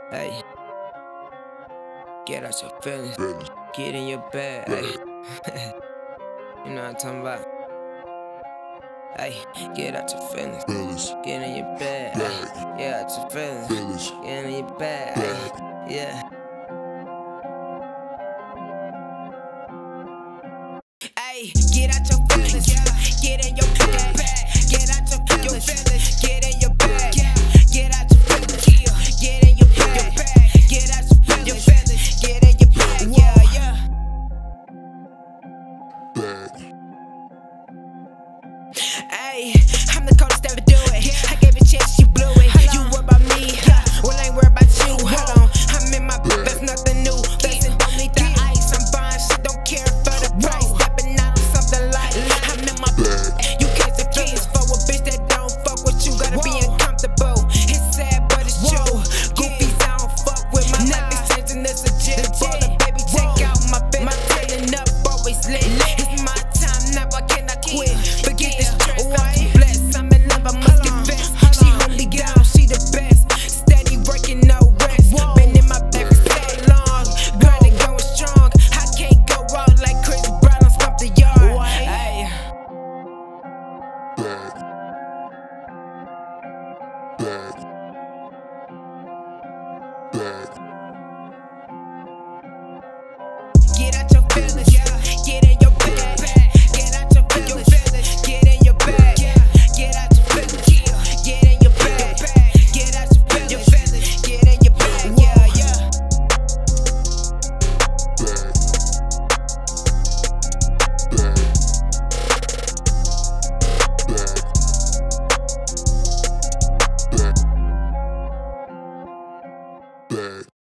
Hey, get out your feelings. Get in your bag. Hey. You know what I'm talking about. Hey, get out your feelings. Get in your bag. Hey. Get out your feelings. Get in your bag. Hey. Yeah. Hey, get out your feelings. Get in your bag. Get out your feelings. Get in your bag. Get out your feelings. Get in your bag. Get out your feelings. Get in your bag. Yeah. Hey, I'm the coldest ever do it. I gave a chance, you blew it. You worry about me, well I ain't worried about you. Hold on, I'm in my bed, that's nothing new. Listen, don't need the ice, I'm buying shit, don't care for the price. Stepping out on something like I'm in my bed. You catch the feelings for a bitch that don't fuck with you. Gotta be uncomfortable. It's sad, but it's true. Goofies, I don't fuck with my life is changing. This a jit baller, baby. Take out my bed. My turning up always lit. It's my time now, I cannot quit. Forget this stress, I'm too blessed. I'm in love, I must confess. She hold me down, she the best. Steady working, no rest. Been in my bed for so long, grinding, going strong. I can't go wrong like Chris Brown on Stomp the Yard. Hey. Get out your feelings, get in your bag. Get out your feelings, get in your bag. Get out your feelings, get in your bag. Get out your feelings, get in your bag. Yeah. Bad.